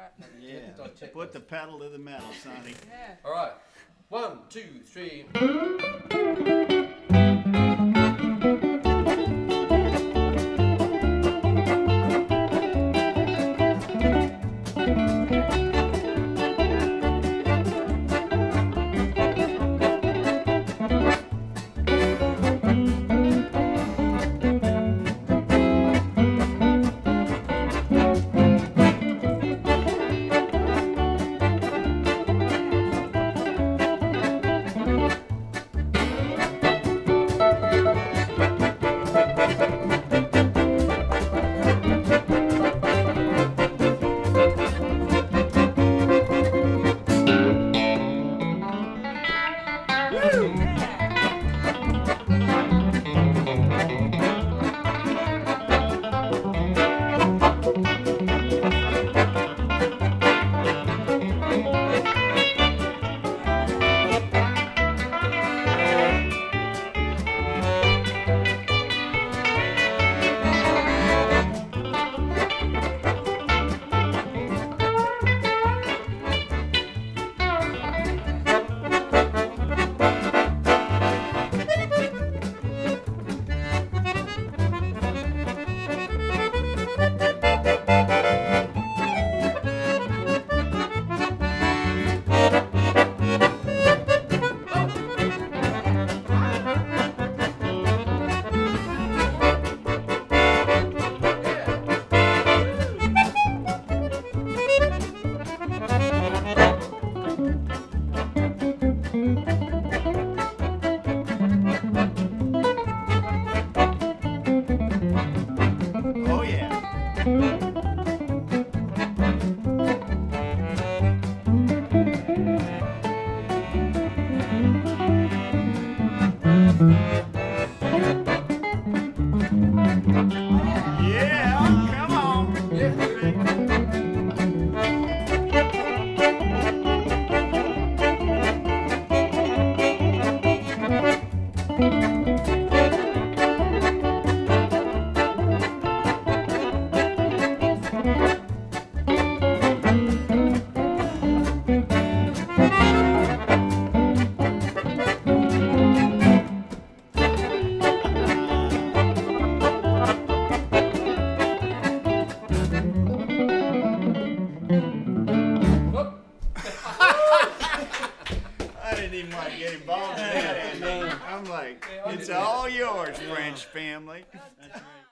Yeah. Put the pedal to the metal, Sonny. Yeah. All right. 1, 2, 3. Oh, yeah. Yeah, come on. I didn't even want to get involved in that ending. I'm like, it's all yours, French family.